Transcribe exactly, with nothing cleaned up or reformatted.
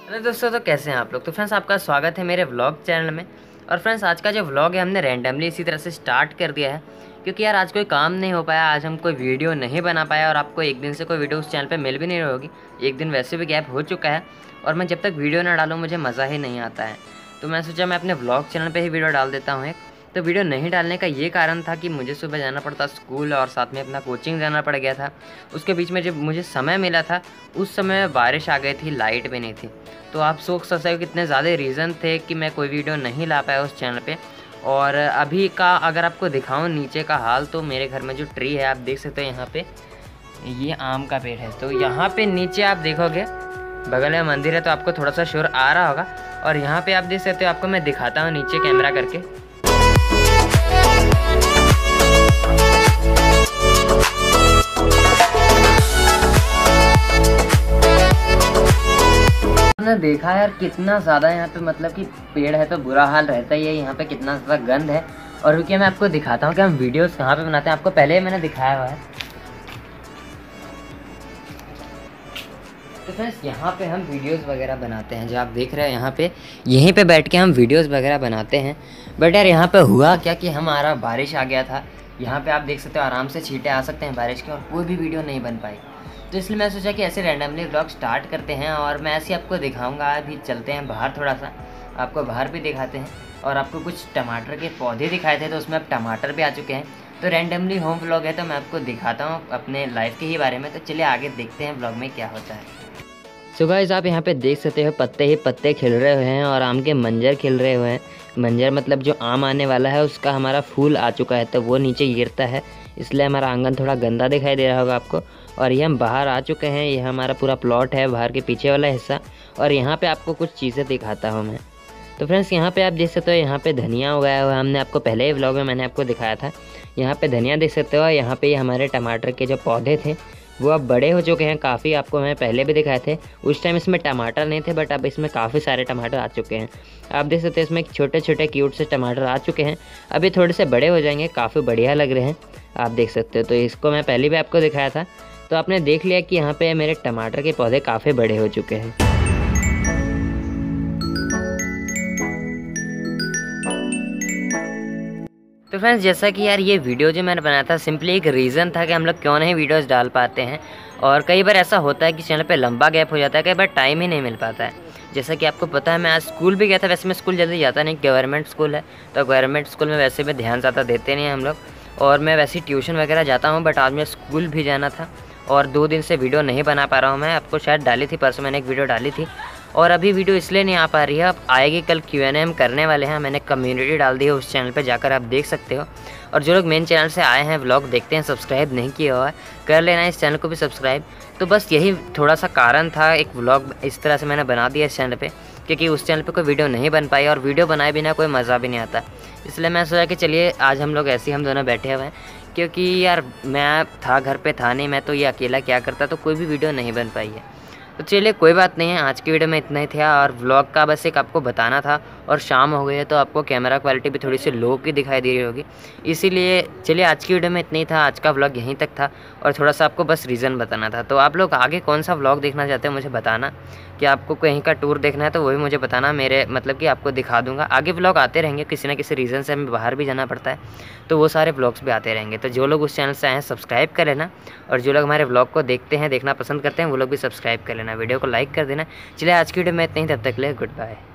Hello दोस्तों, तो कैसे हैं आप लोग। तो फ्रेंड्स, आपका स्वागत है मेरे व्लॉग चैनल में। और फ्रेंड्स, आज का जो व्लॉग है हमने रैंडमली इसी तरह से स्टार्ट कर दिया है, क्योंकि यार आज कोई काम नहीं हो पाया, आज हम कोई वीडियो नहीं बना पाया और आपको एक दिन से कोई वीडियो उस चैनल पे मिल भी नहीं रही होगी। एक दिन वैसे भी गैप हो चुका है और मैं जब तक वीडियो ना डालूँ मुझे मज़ा ही नहीं आता है। तो मैं सोचा मैं अपने व्लॉग चैनल पर ही वीडियो डाल देता हूँ एक। तो वीडियो नहीं डालने का ये कारण था कि मुझे सुबह जाना पड़ता स्कूल और साथ में अपना कोचिंग जाना पड़ गया था। उसके बीच में जब मुझे समय मिला था उस समय बारिश आ गई थी, लाइट भी नहीं थी। तो आप सोच सकते हो कितने ज़्यादा रीज़न थे कि मैं कोई वीडियो नहीं ला पाया उस चैनल पे। और अभी का अगर आपको दिखाऊं नीचे का हाल, तो मेरे घर में जो ट्री है आप देख सकते हो, यहाँ पे ये आम का पेड़ है। तो यहाँ पे नीचे आप देखोगे बगल में मंदिर है, तो आपको थोड़ा सा शोर आ रहा होगा। और यहाँ पे आप देख सकते हो, आपको मैं दिखाता हूँ नीचे कैमरा करके। आपने देखा यार कितना ज़्यादा यहाँ पे मतलब कि पेड़ है तो बुरा हाल रहता ही है, यहाँ पे कितना ज़्यादा गंद है। और रुकिए मैं आपको दिखाता हूँ कि हम वीडियोस कहाँ पे बनाते हैं। आपको पहले ही मैंने दिखाया हुआ है। तो फ्रेंड्स, यहाँ पे हम वीडियोस वगैरह बनाते हैं, जो आप देख रहे हैं यहाँ पे, यहीं पे बैठ के हम वीडियोस वगैरह बनाते हैं। बट यार यहाँ पे हुआ क्या कि हमारा बारिश आ गया था। यहाँ पे आप देख सकते हो आराम से छींटे आ सकते हैं बारिश के, और कोई भी वीडियो नहीं बन पाई। तो इसलिए मैं सोचा कि ऐसे रैंडमली व्लॉग स्टार्ट करते हैं और मैं ऐसे आपको दिखाऊंगा। अभी चलते हैं बाहर, थोड़ा सा आपको बाहर भी दिखाते हैं। और आपको कुछ टमाटर के पौधे दिखाए थे, तो उसमें अब टमाटर भी आ चुके हैं। तो रैंडमली होम व्लॉग है, तो मैं आपको दिखाता हूँ अपने लाइफ के ही बारे में। तो चलिए आगे देखते हैं व्लॉग में क्या होता है। सो गाइस, आप यहाँ पे देख सकते हो पत्ते ही पत्ते खिल रहे हुए हैं और आम के मंजर खिल रहे हुए हैं। मंजर मतलब जो आम आने वाला है उसका हमारा फूल आ चुका है, तो वो नीचे गिरता है, इसलिए हमारा आंगन थोड़ा गंदा दिखाई दे रहा होगा आपको। और ये हम बाहर आ चुके हैं, ये हमारा पूरा प्लॉट है, बाहर के पीछे वाला हिस्सा। और यहाँ पे आपको कुछ चीज़ें दिखाता हूँ मैं। तो फ्रेंड्स, यहाँ पे आप देख सकते हो, यहाँ पे धनिया उगाया हुआ है। हमने आपको पहले ही व्लॉग में मैंने आपको दिखाया था। यहाँ पे धनिया देख सकते हो। यहाँ पे ये हमारे टमाटर के जो पौधे थे वो अब बड़े हो चुके हैं काफ़ी। आपको मैं पहले भी दिखाए थे, उस टाइम इसमें टमाटर नहीं थे, बट अब इसमें काफ़ी सारे टमाटर आ चुके हैं। आप देख सकते हैं इसमें छोटे छोटे क्यूट से टमाटर आ चुके हैं। अभी थोड़े से बड़े हो जाएंगे, काफ़ी बढ़िया लग रहे हैं, आप देख सकते हो। तो इसको मैं पहले भी आपको दिखाया था, तो आपने देख लिया कि यहाँ पे मेरे टमाटर के पौधे काफ़ी बड़े हो चुके हैं। तो फ्रेंड्स, जैसा कि यार ये वीडियो जो मैंने बनाया था, सिंपली एक रीज़न था कि हम लोग क्यों नहीं वीडियोस डाल पाते हैं। और कई बार ऐसा होता है कि चैनल पे लंबा गैप हो जाता है, कई बार टाइम ही नहीं मिल पाता है। जैसा कि आपको पता है, मैं आज स्कूल भी गया था। वैसे मैं स्कूल जल्दी जाता नहीं, गवर्नमेंट स्कूल है, तो गवर्नमेंट स्कूल में वैसे भी ध्यान ज़्यादा देते नहीं हैं हम लोग। और मैं वैसे ट्यूशन वगैरह जाता हूँ, बट आज मैं स्कूल भी जाना था और दो दिन से वीडियो नहीं बना पा रहा हूँ मैं। आपको शायद डाली थी, परसों मैंने एक वीडियो डाली थी, और अभी वीडियो इसलिए नहीं आ पा रही है। अब आएगी, कल क्यू एन ए हम करने वाले हैं। मैंने कम्युनिटी डाल दी है उस चैनल पे, जाकर आप देख सकते हो। और जो लोग मेन चैनल से आए हैं, व्लॉग देखते हैं, सब्सक्राइब नहीं किया हुआ है, कर लेना इस चैनल को भी सब्सक्राइब। तो बस यही थोड़ा सा कारण था, एक व्लॉग इस तरह से मैंने बना दिया इस चैनल पे, क्योंकि उस चैनल पे कोई वीडियो नहीं बन पाई और वीडियो बनाए बिना कोई मज़ा भी नहीं आता। इसलिए मैं सोचा कि चलिए आज हम लोग ऐसे ही हम दोनों बैठे हुए हैं, क्योंकि यार मैं था घर पे था नहीं, मैं तो ये अकेला क्या करता, तो कोई भी वीडियो नहीं बन पाई है। तो चलिए कोई बात नहीं है, आज की वीडियो में इतना ही था। और व्लॉग का बस एक आपको बताना था। और शाम हो गई है, तो आपको कैमरा क्वालिटी भी थोड़ी सी लो की दिखाई दे रही होगी, इसीलिए चलिए आज की वीडियो में इतना ही था। आज का व्लॉग यहीं तक था और थोड़ा सा आपको बस रीज़न बताना था। तो आप लोग आगे कौन सा व्लॉग देखना चाहते हैं मुझे बताना, कि आपको कहीं का टूर देखना है तो वो भी मुझे बताना। मेरे मतलब कि आपको दिखा दूंगा, आगे व्लॉग आते रहेंगे। किसी ना किसी रीज़न से हमें बाहर भी जाना पड़ता है, तो वो सारे व्लॉग्स भी आते रहेंगे। तो जो लोग उस चैनल से आए हैं सब्सक्राइब कर लेना, और जो लोग हमारे व्लॉग को देखते हैं, देखना पसंद करते हैं, वो लोग भी सब्सक्राइब कर लेना, वीडियो को लाइक कर देना। चलिए आज की वीडियो में इतना ही, तब तक के लिए गुड बाय।